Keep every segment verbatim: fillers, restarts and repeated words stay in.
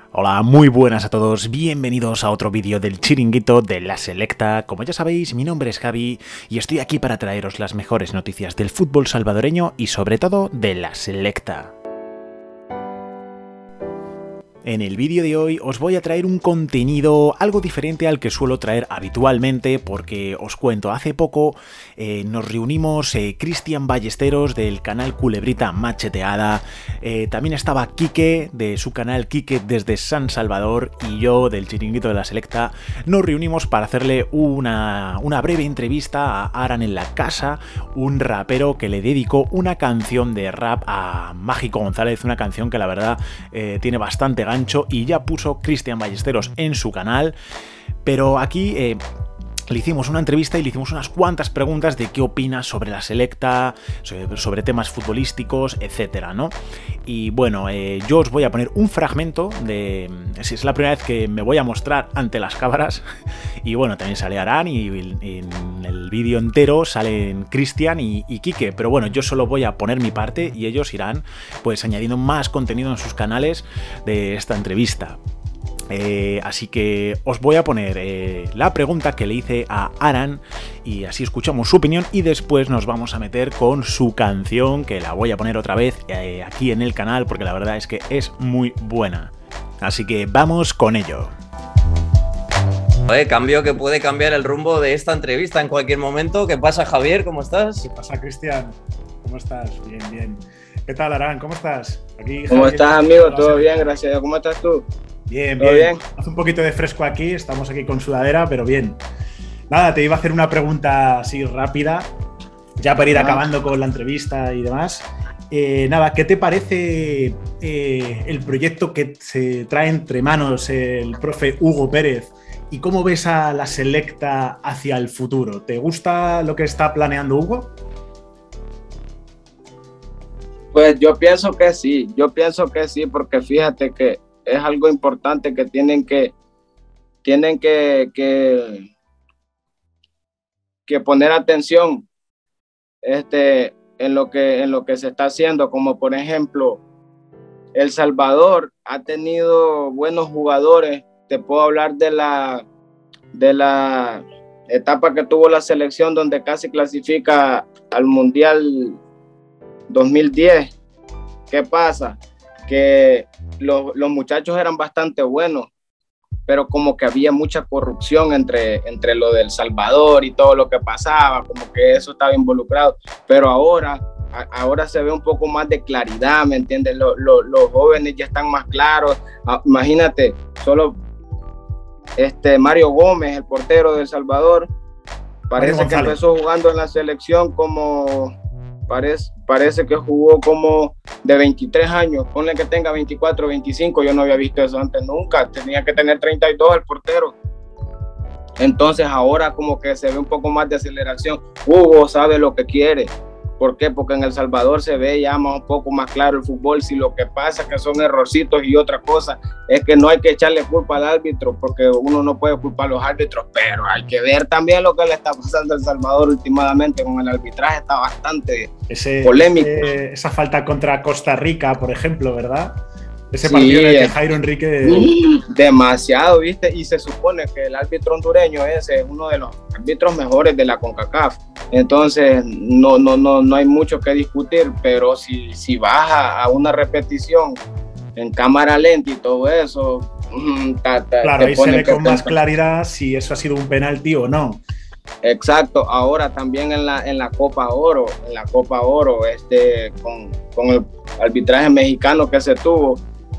Hola, muy buenas a todos, bienvenidos a otro vídeo del Chiringuito de La Selecta. Como ya sabéis, mi nombre es Javi y estoy aquí para traeros las mejores noticias del fútbol salvadoreño y sobre todo de La Selecta. En el vídeo de hoy os voy a traer un contenido algo diferente al que suelo traer habitualmente porque os cuento, hace poco eh, nos reunimos eh, Cristian Ballesteros del canal Culebrita Macheteada, eh, también estaba Quique de su canal Quique desde San Salvador y yo del Chiringuito de La Selecta. Nos reunimos para hacerle una, una breve entrevista a Aran en la Casa, un rapero que le dedicó una canción de rap a Mágico González, una canción que la verdad eh, tiene bastante gancho y ya puso Cristian Ballesteros en su canal, pero aquí eh, le hicimos una entrevista y le hicimos unas cuantas preguntas de qué opina sobre La Selecta, sobre, sobre temas futbolísticos, etcétera, ¿no? Y bueno, eh, yo os voy a poner un fragmento de... Si es la primera vez que me voy a mostrar ante las cámaras, y bueno, también sale Aran y, y en el vídeo entero salen Cristian y, y Quique, pero bueno, yo solo voy a poner mi parte y ellos irán pues añadiendo más contenido en sus canales de esta entrevista. Eh, así que os voy a poner eh, la pregunta que le hice a Aran y así escuchamos su opinión y después nos vamos a meter con su canción, que la voy a poner otra vez eh, aquí en el canal porque la verdad es que es muy buena. Así que vamos con ello. Oye, cambio que puede cambiar el rumbo de esta entrevista en cualquier momento. ¿Qué pasa, Javier? ¿Cómo estás? ¿Qué pasa, Cristian? ¿Cómo estás? Bien, bien. ¿Qué tal, Aran? ¿Cómo estás? Aquí, ¿Cómo Javier, estás, amigo? Todo bien, gracias a Dios. ¿Cómo estás tú? Bien, bien. bien. Hace un poquito de fresco aquí, estamos aquí con sudadera, pero bien. Nada, te iba a hacer una pregunta así rápida, ya para ir ah. acabando con la entrevista y demás. Eh, nada, ¿qué te parece eh, el proyecto que se trae entre manos el profe Hugo Pérez y cómo ves a La Selecta hacia el futuro? ¿Te gusta lo que está planeando Hugo? Pues yo pienso que sí, yo pienso que sí, porque fíjate que es algo importante que tienen que, tienen que, que, que poner atención este, en, lo que, en lo que se está haciendo, como por ejemplo, El Salvador ha tenido buenos jugadores. Te puedo hablar de la, de la etapa que tuvo la selección donde casi clasifica al Mundial dos mil diez. ¿Qué pasa? Que los, los muchachos eran bastante buenos, pero como que había mucha corrupción entre, entre lo del Salvador y todo lo que pasaba, como que eso estaba involucrado, pero ahora, a, ahora se ve un poco más de claridad, ¿me entiendes? Lo, lo, los jóvenes ya están más claros. Ah, imagínate, solo este Mario Gómez, el portero de El Salvador, parece que empezó jugando en la selección como... Parece, parece que jugó como de veintitrés años, ponle que tenga veinticuatro, veinticinco, yo no había visto eso antes nunca, tenía que tener treinta y dos el portero. Entonces ahora como que se ve un poco más de aceleración. Hugo sabe lo que quiere. ¿Por qué? Porque en El Salvador se ve ya más, un poco más claro el fútbol. Si lo que pasa es que son errorcitos y otra cosa, es que no hay que echarle culpa al árbitro, porque uno no puede culpar a los árbitros, pero hay que ver también lo que le está pasando a El Salvador últimamente con el arbitraje. Está bastante ese, polémico. Ese, esa falta contra Costa Rica, por ejemplo, ¿verdad? Ese partido sí, en el que Jairo Enrique... Demasiado, ¿viste? Y se supone que el árbitro hondureño ese es uno de los árbitros mejores de la CONCACAF. Entonces, no, no, no, no hay mucho que discutir, pero si, si baja a una repetición en cámara lenta y todo eso... Ta, ta, claro, ahí se ve con más claridad si eso ha sido un penalti o no. Exacto. Ahora también en la, en la Copa Oro, en la Copa Oro, este, con, con el arbitraje mexicano que se tuvo,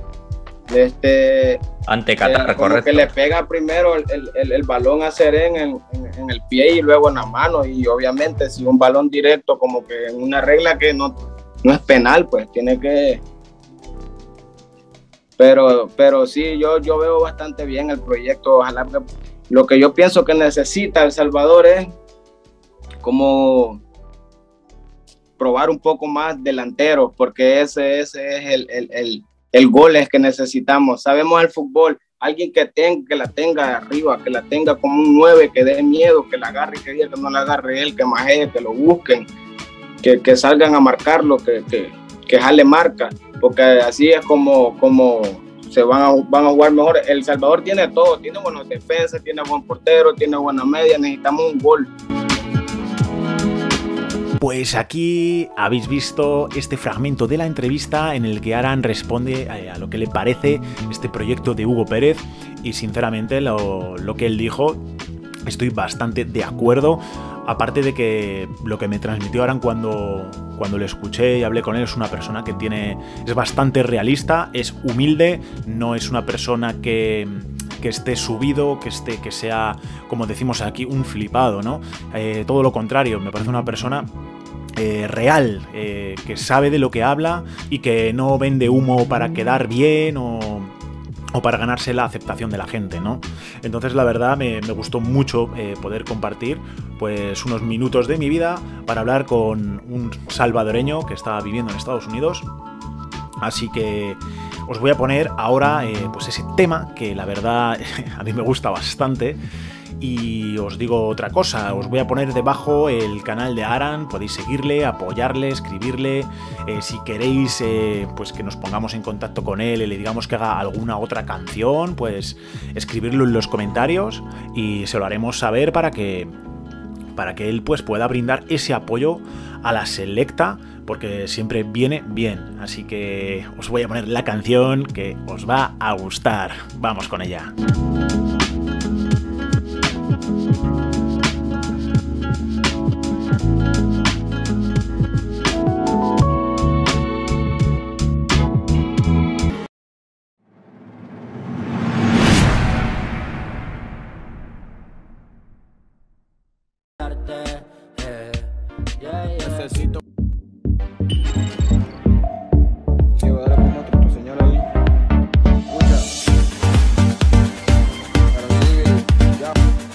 Este, ante Qatar, eh, correcto. Que le pega primero el, el, el balón a Seren en, en, en el pie y luego en la mano, y obviamente si un balón directo, como que en una regla que no, no es penal, pues tiene que... Pero, pero sí, yo, yo veo bastante bien el proyecto. Ojalá que, lo que yo pienso que necesita El Salvador es como probar un poco más delanteros, porque ese, ese es el, el, el El gol es que necesitamos. Sabemos el fútbol, alguien que, tenga, que la tenga arriba, que la tenga como un nueve, que dé miedo, que la agarre y que diga que no la agarre él, que majee, que lo busquen, que, que salgan a marcarlo, que, que, que jale marca, porque así es como, como, se van a, van a jugar mejor. El Salvador tiene todo, tiene buenos defensas, tiene buen portero, tiene buena media, necesitamos un gol. Pues aquí habéis visto este fragmento de la entrevista en el que Aran responde a lo que le parece este proyecto de Hugo Pérez, y sinceramente lo, lo que él dijo estoy bastante de acuerdo, aparte de que lo que me transmitió Aran cuando, cuando le escuché y hablé con él, es una persona que tiene, es bastante realista, es humilde, no es una persona que... que esté subido, que esté, que sea, como decimos aquí, un flipado, ¿no? Eh, todo lo contrario, me parece una persona eh, real, eh, que sabe de lo que habla y que no vende humo para quedar bien o, o para ganarse la aceptación de la gente, ¿no? Entonces, la verdad, me, me gustó mucho eh, poder compartir pues unos minutos de mi vida para hablar con un salvadoreño que está viviendo en Estados Unidos. Así que os voy a poner ahora eh, pues ese tema que la verdad a mí me gusta bastante. Y os digo otra cosa, os voy a poner debajo el canal de Aran, podéis seguirle, apoyarle, escribirle, eh, si queréis eh, pues que nos pongamos en contacto con él y le digamos que haga alguna otra canción, pues escribirlo en los comentarios y se lo haremos saber para que, para que él pues pueda brindar ese apoyo a la selecta, porque siempre viene bien. Así que os voy a poner la canción que os va a gustar. Vamos con ella. Necesito. Sí, voy a darle con otro tu señor ahí. Escucha. Para mí, ya.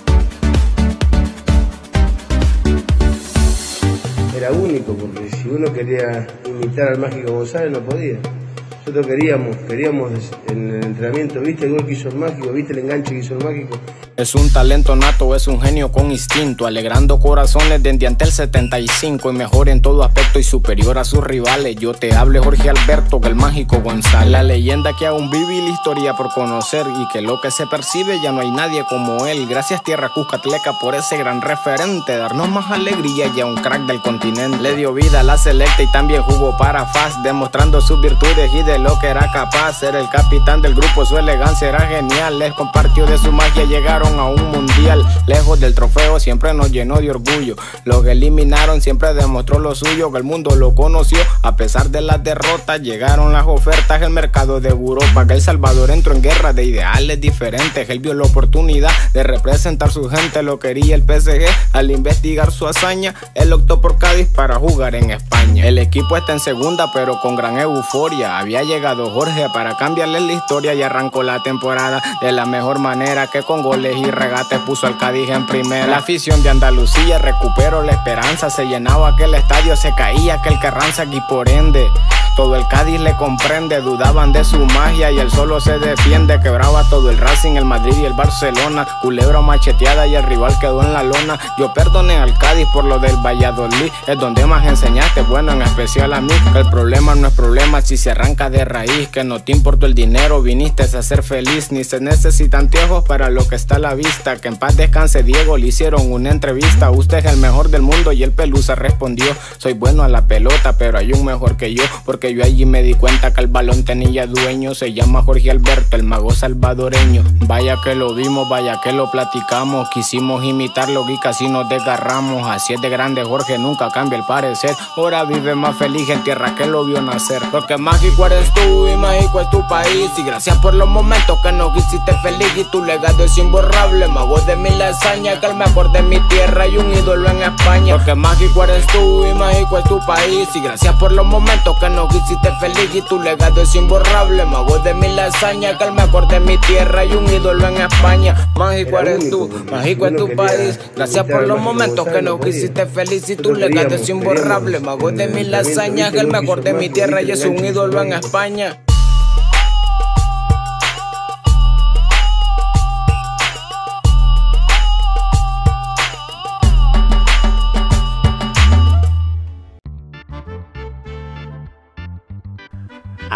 Era único, porque si uno quería imitar al Mágico González no podía. Nosotros queríamos, queríamos en el entrenamiento, ¿viste el gol que hizo el Mágico? ¿Viste el enganche que hizo el Mágico? Es un talento nato, es un genio con instinto, alegrando corazones desde ante el setenta y cinco, y mejor en todo aspecto y superior a sus rivales. Yo te hable Jorge Alberto, que el Mágico González, la leyenda que aún vive y la historia por conocer, y que lo que se percibe ya no hay nadie como él. Gracias Tierra Cuscatleca por ese gran referente, darnos más alegría y a un crack del continente. Le dio vida a la selecta y también jugó para F A S, demostrando sus virtudes y de lo que era capaz. Ser el capitán del grupo, su elegancia era genial, les compartió de su magia, llegaron a un mundial. Lejos del trofeo siempre nos llenó de orgullo, lo que eliminaron siempre demostró lo suyo, que el mundo lo conoció a pesar de las derrotas. Llegaron las ofertas, el mercado de Europa, que El Salvador entró en guerra de ideales diferentes. Él vio la oportunidad de representar su gente, lo quería el P S G. Al investigar su hazaña, él optó por Cádiz para jugar en España. El equipo está en segunda pero con gran euforia, había llegado Jorge para cambiarle la historia y arrancó la temporada de la mejor manera, que con goles y regates puso al Cádiz en primera. La afición de Andalucía recuperó la esperanza, se llenaba aquel estadio, se caía aquel Carranza y por ende todo el Cádiz le comprende. Dudaban de su magia y él solo se defiende, quebraba todo el Racing, el Madrid y el Barcelona, culebra macheteada y el rival quedó en la lona. Yo perdoné al Cádiz por lo del Valladolid, es donde más enseñaste, bueno, en especial a mí, que el problema no es problema si se arranca de raíz, que no te importó el dinero, viniste a ser feliz, ni se necesitan anteojos para lo que está a la vista. Que en paz descanse Diego, le hicieron una entrevista, usted es el mejor del mundo y el Pelusa respondió, soy bueno a la pelota pero hay un mejor que yo, porque yo allí me di cuenta que el balón tenía dueño, se llama Jorge Alberto, el mago salvadoreño. Vaya que lo vimos, vaya que lo platicamos, quisimos imitarlo y casi nos desgarramos. Así es de grande Jorge, nunca cambia el parecer, ahora vive más feliz en tierra que lo vio nacer. Porque mágico eres tú y mágico es tu país, y gracias por los momentos que nos hiciste feliz, y tu legado es imborrable, mago de mil hazañas, que el mejor de mi tierra y un ídolo en España. Porque mágico eres tú y mágico es tu país, y gracias por los momentos que nos hiciste feliz, y tu legado es imborrable, mago de mil hazañas, que el mejor de mi tierra y un ídolo en España. Mágico eres tú, mágico es tu país, gracias por los momentos que nos hiciste feliz, y tu legado es imborrable, mago de mil hazañas, que el mejor de mi tierra y es un ídolo en España.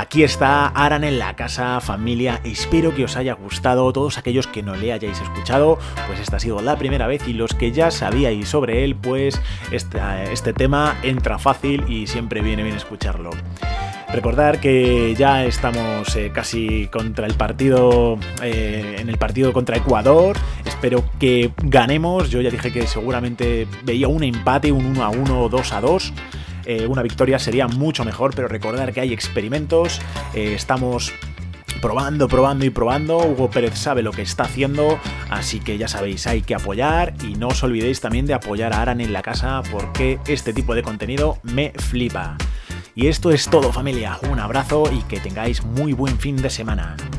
Aquí está Aran en la casa, familia. Espero que os haya gustado. Todos aquellos que no le hayáis escuchado, pues esta ha sido la primera vez, y los que ya sabíais sobre él, pues este, este tema entra fácil y siempre viene bien escucharlo. Recordar que ya estamos eh, casi contra el partido, eh, en el partido contra Ecuador. Espero que ganemos. Yo ya dije que seguramente veía un empate, un uno a uno o dos a dos. Eh, una victoria sería mucho mejor, pero recordar que hay experimentos. Eh, estamos probando, probando y probando. Hugo Pérez sabe lo que está haciendo, así que ya sabéis, hay que apoyar, y no os olvidéis también de apoyar a Aran en la casa, porque este tipo de contenido me flipa. Y esto es todo, familia. Un abrazo y que tengáis muy buen fin de semana.